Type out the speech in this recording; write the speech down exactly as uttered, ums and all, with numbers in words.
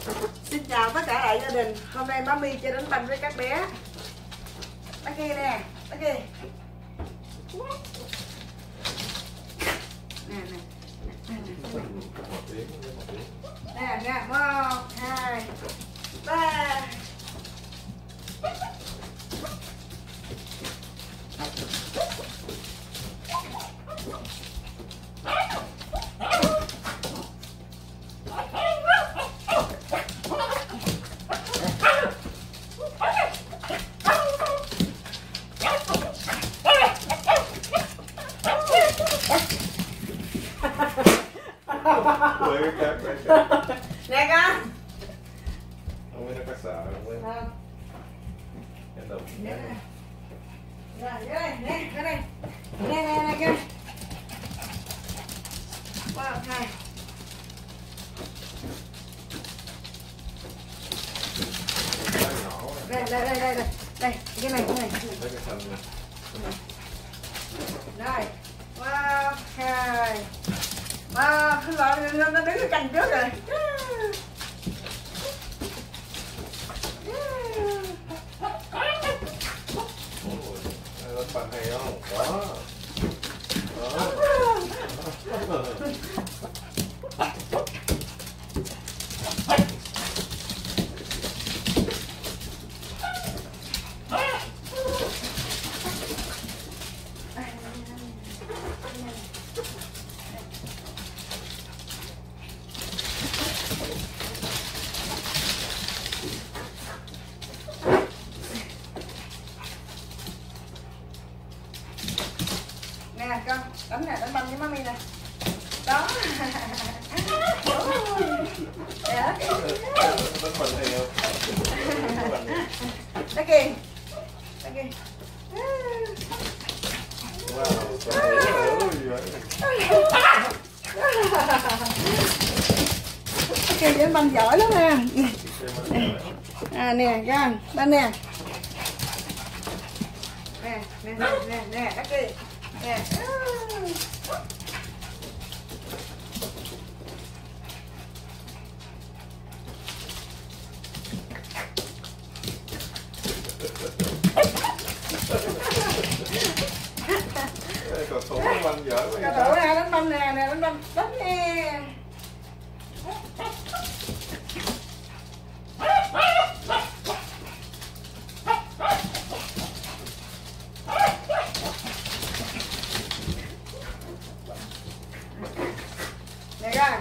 Xin chào tất cả đại gia đình. Hôm nay má My chơi đánh banh với các bé. Bác kia nè, bác kia. Nè nè. Nè nè, một, hai, ba. Nè con. Không biết nó có sợ không biết. Không. Cái đầu Nè nè. Rồi, đây, nè, cái đây. Nè nè nè kia. Một, hai. Đây, đây, đây, đây, đây. Đây, cái này, cái này. Lấy cái thân này. Rồi. Một, hai. Mà nó nó đứng ở cạnh trước rồi. Đánh banh hay không? Đó. Đó. Nè con, đánh nè, đánh banh với má My nè. Đó. Dạ. Đánh banh hay không? Đó kìa. Đó kìa. Wow, sao hiểu gì vậy? Đó kìa, đánh banh giỏi lắm nha. À nè, con, đánh nè. Nè, nè, nè, nè, nè, đó kìa. Nè. Cầu thủ đánh banh giỏi quá. Cầu thủ nè, đánh banh nè, nè, đánh banh, đánh nè. Nè con.